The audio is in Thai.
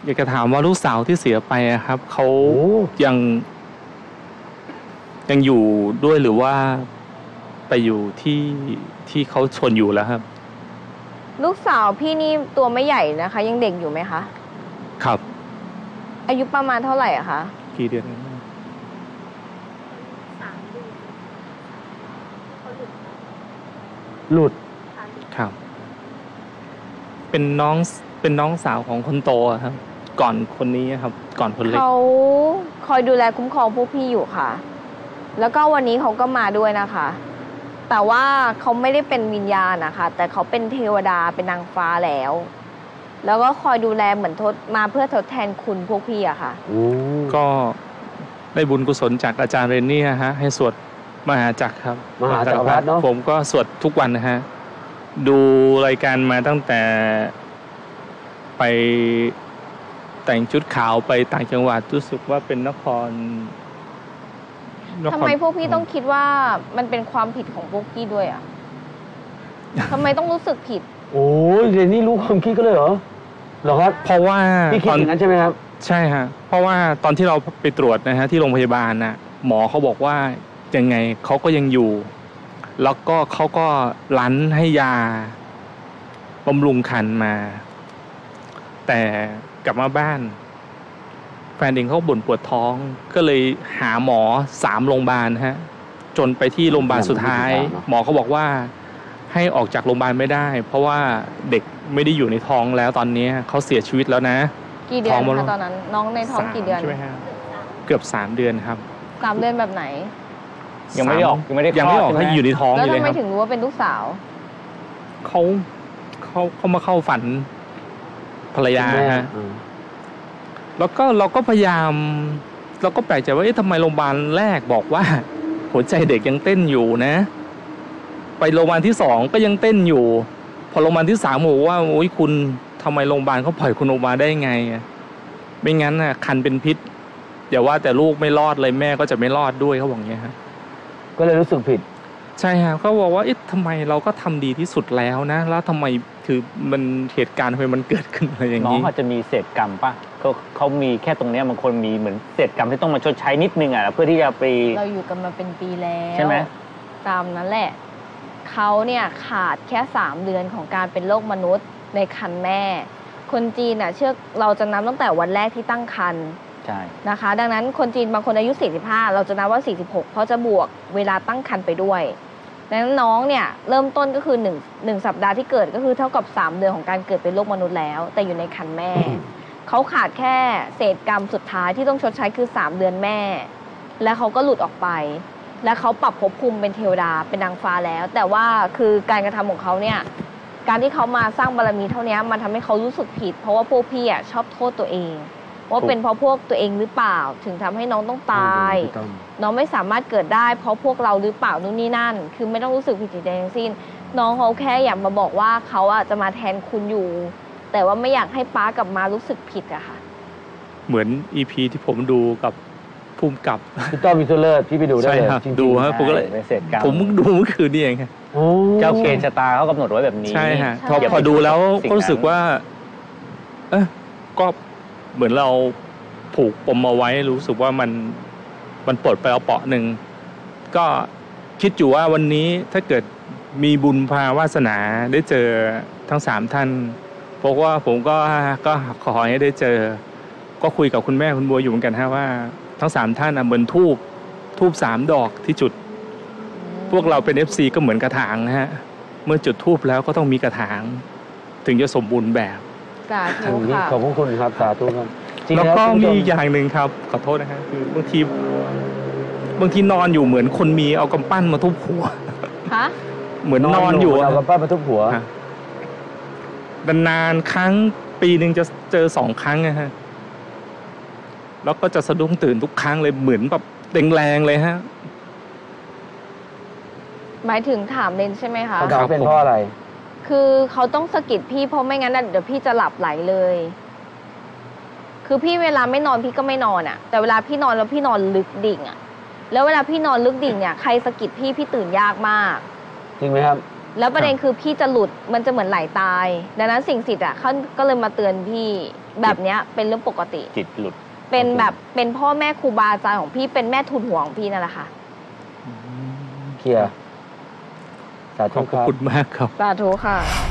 อยากจะถามว่าลูกสาวที่เสียไปครับเขายังอยู่ด้วยหรือว่าไปอยู่ที่เขาชนอยู่แล้วครับลูกสาวพี่นี่ตัวไม่ใหญ่นะคะยังเด็กอยู่ไหมคะครับอายุประมาณเท่าไหร่อะคะกี่เดือนหลุดครับเป็นน้องสาวของคนโตครับก่อนคนนี้ครับก่อนคนเล็กเขาคอยดูแลคุ้มครองพวกพี่อยู่ค่ะแล้วก็วันนี้เขาก็มาด้วยนะคะแต่ว่าเขาไม่ได้เป็นวิญญาณนะคะแต่เขาเป็นเทวดาเป็นนางฟ้าแล้วก็คอยดูแลเหมือนมาเพื่อทดแทนคุณพวกพี่อะค่ะก็ได้บุญกุศลจากอาจารย์เรนนี่ฮะให้สวดมหาจักรครับมหาจักรพรรดิเนาะผมก็สวดทุกวันนะฮะดูรายการมาตั้งแต่ไปแต่งชุดขาวไปต่างจังหวัดรู้สึกว่าเป็นนครทำไมพวกพี่ต้องคิดว่ามันเป็นความผิดของพวกพี่ด้วยอ่ะ ทำไมต้องรู้สึกผิดโอ้ยเรนนี่รู้ความคิดก็เลยเหรอครับเพราะว่าพี่คิดอย่างนั้นใช่ไหมครับใช่ฮะเพราะว่าตอนที่เราไปตรวจนะฮะที่โรงพยาบาลน่ะหมอเขาบอกว่ายังไงเขาก็ยังอยู่แล้วก็เขาก็รั้นให้ยาบำรุงคันมาแต่กลับมาบ้านแฟนเองเขาบ่นปวดท้องก็เลยหาหมอ3โรงพยาบาลฮะจนไปที่โรงพยาบาลสุดท้ายหมอเขาบอกว่าให้ออกจากโรงพยาบาลไม่ได้เพราะว่าเด็กไม่ได้อยู่ในท้องแล้วตอนนี้เขาเสียชีวิตแล้วนะกี่เดือนคะตอนนั้นน้องในท้องกี่เดือนใช่ไหมฮะเกือบ3เดือนครับ 3เดือนแบบไหนยังไม่ออกถ้าอยู่ในท้องอยู่เลยครับแล้วทำไมถึงรู้ว่าเป็นลูกสาวเขามาเข้าฝันภรรยาฮะแล้วก็เราก็พยายามเราก็แปลกใจว่าทำไมโรงพยาบาลแรกบอกว่าหัวใจเด็กยังเต้นอยู่นะไปโรงพยาบาลที่2ก็ยังเต้นอยู่พอโรงพยาบาลที่3บอกว่าโอ้ยคุณทำไมโรงพยาบาลเขาปล่อยคุณออกมาได้ไงไม่งั้นน่ะคันเป็นพิษอย่าว่าแต่ลูกไม่รอดเลยแม่ก็จะไม่รอดด้วยเขาบอกอย่างเงี้ยฮะก็เลยรู้สึกผิดใช่ฮะเขาบอกว่าทำไมเราก็ทำดีที่สุดแล้วนะแล้วทำไมคือมันเหตุการณ์ทำไมมันเกิดขึ้นอะไรอย่างนี้น้องเขาจะมีเศษกรรมป่ะเขามีแค่ตรงนี้บางคนมีเหมือนเศษกรรมที่ต้องมาชดใช้นิดนึงอ่ะเพื่อที่จะไปเราอยู่กันมาเป็นปีแล้วใช่ไหมตามนั้นแหละเขาเนี่ยขาดแค่3เดือนของการเป็นโรคมนุษย์ในครรภ์แม่คนจีนน่ะเชื่อเราจะนับตั้งแต่วันแรกที่ตั้งครรภ์ใช่นะคะดังนั้นคนจีนบางคนอายุ45เราจะนับว่า46เพราะจะบวกเวลาตั้งครรภ์ไปด้วยดังนั้นน้องเนี่ยเริ่มต้นก็คือ1สัปดาห์ที่เกิดก็คือเท่ากับ3เดือนของการเกิดเป็นโรคมนุษย์แล้วแต่อยู่ในครรภ์แม่ เขาขาดแค่เศษกรรมสุดท้ายที่ต้องชดใช้คือ3เดือนแม่และเขาก็หลุดออกไปและเขาปรับภพภูมิเป็นเทวดาเป็นนางฟ้าแล้วแต่ว่าคือการกระทำของเขาเนี่ยการที่เขามาสร้างบารมีเท่านี้มันทำให้เขารู้สึกผิดเพราะว่าพวกพี่ชอบโทษตัวเองว่าเป็นเพราะพวกตัวเองหรือเปล่าถึงทำให้น้องต้องตายน้องไม่สามารถเกิดได้เพราะพวกเราหรือเปล่านู่นนี่นั่นคือไม่ต้องรู้สึกผิดใจทั้งสิ้นน้องเขาแค่อยากมาบอกว่าเขาจะมาแทนคุณอยู่แต่ว่าไม่อยากให้ป้ากลับมารู้สึกผิดอะค่ะเหมือน EP ที่ผมดูกับภูมิกับพี่ต้อมมิสเตอร์เลิศพี่ไปดูได้เลยดูฮะผมก็เลยผมดูเมื่อคืนนี่เองครับเจ้าเกณฑ์ชะตาเขากำหนดไว้แบบนี้ใช่ฮะพอดูแล้วก็รู้สึกว่าก็เหมือนเราผูกปมเอาไว้รู้สึกว่ามันปลดไปเอาเปาะหนึ่งก็คิดอยู่ว่าวันนี้ถ้าเกิดมีบุญพาวาสนาได้เจอทั้ง3ท่านเพราะว่าผมก็ขอให้ได้เจอก็คุยกับคุณแม่คุณบัวอยู่เหมือนกันฮะว่าทั้ง3ท่านเหมือนทูบ3ดอกที่จุดพวกเราเป็น FC ก็เหมือนกระถางนะฮะเมื่อจุดทูบแล้วก็ต้องมีกระถางถึงจะสมบูรณ์แบบสาธุค่ะขอบคุณครับสาธุครับแล้วก็มีอย่างหนึ่งครับขอโทษนะฮะคือบางทีนอนอยู่เหมือนคนมีเอากำปั้นมาทุบหัวฮะเหมือนนอนอยู่เอากำปั้นมาทุบหัวนานๆครั้งปีนึงจะเจอ2ครั้งนะฮะแล้วก็จะสะดุ้งตื่นทุกครั้งเลยเหมือนแบบแรงๆเลยฮะหมายถึงถามเรนใช่ไหมคะเขาเป็นเพราะอะไรคือเขาต้องสะกิดพี่เพราะไม่งั้นเดี๋ยวพี่จะหลับไหลเลยคือพี่เวลาไม่นอนพี่ก็ไม่นอนอ่ะแต่เวลาพี่นอนแล้วพี่นอนลึกดิ่งอ่ะแล้วเวลาพี่นอนลึกดิ่งเนี่ยใครสะกิดพี่ตื่นยากมากจริงไหมครับแล้วประเด็นคือพี่จะหลุดมันจะเหมือนไหลตายดังนั้นสิ่งศักดิ์สิทธิ์เขาก็เลยมาเตือนพี่แบบเนี้ยเป็นเรื่องปกติจิตหลุดเป็นแบบเป็นพ่อแม่ครูบาอาจารย์ของพี่เป็นแม่ทุนหัวของพี่นั่นแหละค่ะเคลียร์สาขธุอบครับคุณมากครับสาธุค่ะ